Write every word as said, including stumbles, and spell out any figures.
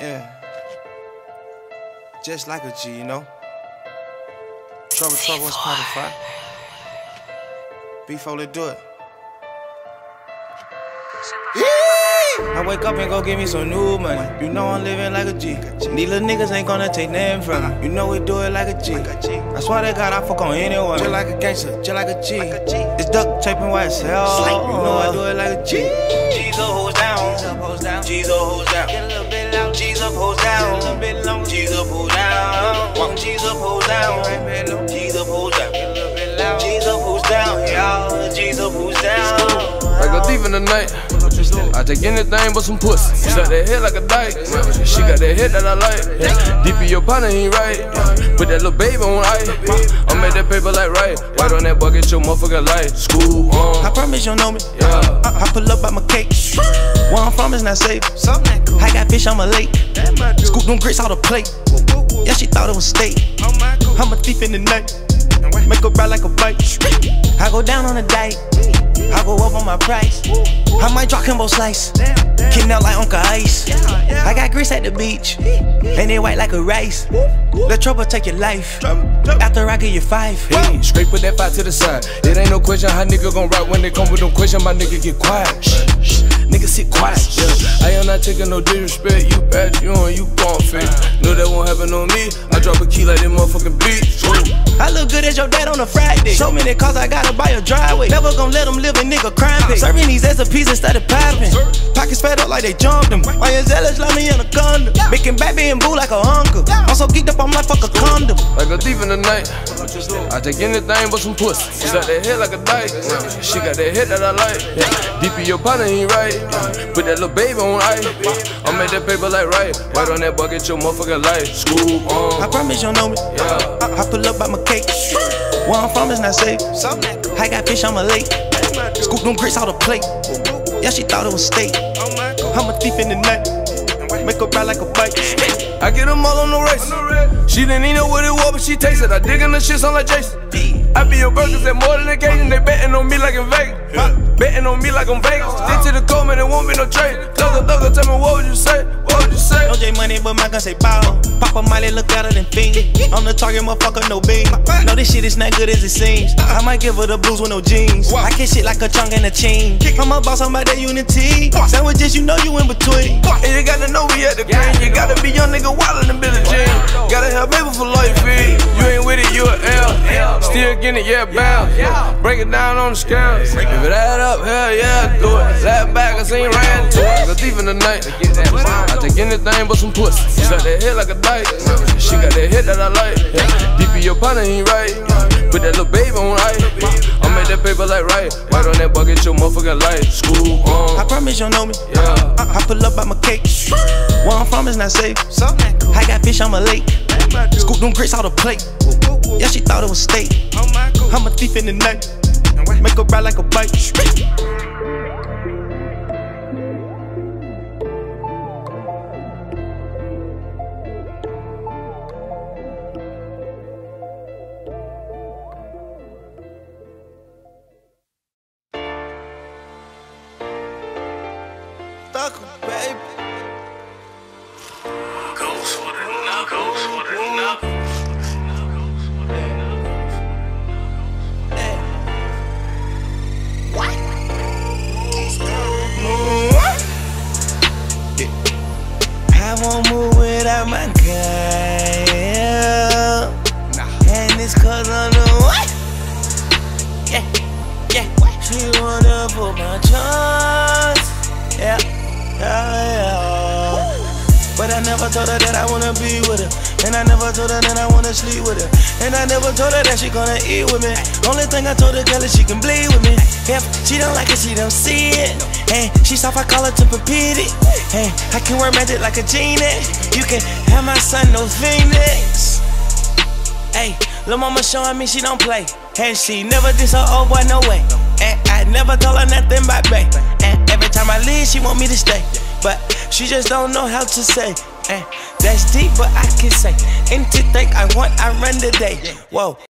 Yeah. Just like a G, you know? Trouble, trouble, what's poppin' fire? Before they do it. I wake up and go get me some new money. You know I'm living like a G. These little niggas ain't gonna take nothing from me. You know we do it like a G. I swear to God, I fuck on anyone. Just like a gangster, just like a G. It's duct taping white as hell. You know I do it like a G. G's up, hoes down. G's up, hoes down. G's up, hoes down. G's up, hoes down. One G's up, hoes down. G's up, hoes down. G's up, hoes down. Y'all, G's up, hoes down. Like a thief in the night, I take anything but some pussy. Suck that head like a dyke. She got that head that I like. Deep in your partner, he ain't right. Put that little baby on ice. I make that paper like right. Right on that bucket, your motherfucking life. School on. I promise you know me. Yeah. I, I pull up by my cake. Where I'm from is not safe. I got fish on my lake. Scoop them grits out the plate. Yeah, she thought it was steak. I'm a thief in the night. Make her ride like a bike. I go down on a date. I go up on my price. I might drop Kimbo Slice. Kicking out like Uncle Ice. I got grease at the beach, and they white like a rice. Let trouble take your life. After I give you five. Hey, straight put that five to the side. It ain't no question how nigga gon' rock when they come with no question. My nigga get quiet. Shh, shh. Nigga sit quiet. Yeah. I am not taking no disrespect. You bad, you on, you gon' fit. Know that won't happen on me. I drop a key like that motherfucking beat. I look good as your dad on a Friday. So many cars I gotta buy a driveway. Never gon' let them live a nigga crime pay. Serving these S P's instead of popping. Pockets fed up like they jumped them. Why you zealous like me in a condom? Making baby and boo like a uncle. I'm so geeked up, I'm like fuck a condom. Like a thief in the night, I take anything but some pussy. Suck that head like a dyke. She got that head that I like. Deep in your partner, he ain't right. Put that little baby on ice. I make that paper like right. Right on that bucket, your motherfucking life. School on. I promise you know me. Yeah. I, I pull up by my cake. Where I'm from is not safe. I got fish on my lake. Scoop them grits out the plate. Yeah, she thought it was steak. I'm a thief in the night. Make her ride like a bike. I get them all on the race. She didn't even know what it was, but she tasted. I dig in the shit, sound like Jason. I be your burgers at more than occasion. They betting on me like in Vegas. Betting on me like I'm Vegas. Stick to the code, man, there won't be no trade. Thugger, thugger, tell me what would you say? What would you say? No J Money, but my gun say bow. Papa Miley look better than Fiend. I'm the target, motherfucker, no beam. No, this shit is not good as it seems. I might give her the blues with no jeans. I can shit like a chunk and a chain. I'm a boss, I'm about that unity. Sandwiches, you know you in between. And you gotta know we at the green. You gotta be young nigga wilder than Billie Jean. Gotta have baby for life, feed. You ain't with it, you a L. Still getting it, yeah, bounce. Break it down on the scale. If it add up, hell yeah, do it. Lap back, I seen ran to it. Like a thief in the night. I take anything but some pussy. Suck that head like a dyke. She got that head that I like. Deep in your partner, he ain't right. Put that little baby on ice. I make that paper like right. Right on that bucket, your motherfucking life. School on. I promise you know me. Yeah. I, I pull up by my cake. Where I'm from is not safe. I got fish on my lake. Scoop them grits out the plate. Yeah, she thought it was steak. I'm a thief in the night. Make her ride like a bike. Stuck, baby. Goes for the knock, goes for the knock. I won't move without my girl. And it's cause I'm the what? Yeah, yeah. She wanna put my trust. Yeah, yeah, yeah. But I never told her that I wanna be with her. And I never told her that I wanna sleep with her. And I never told her that she gonna eat with me. Only thing I told her, girl, is she can bleed with me. If she don't like it, she don't see it. Hey, she soft, I call her to repeat it. Hey, I can work magic like a genie. You can have my son, no Phoenix. Hey, lil' mama showing me she don't play. And she never did so old boy, no way. And I never told her nothing but bae. And every time I leave, she want me to stay. But she just don't know how to say. And that's deep, but I can say anything I want, I run the day. Whoa.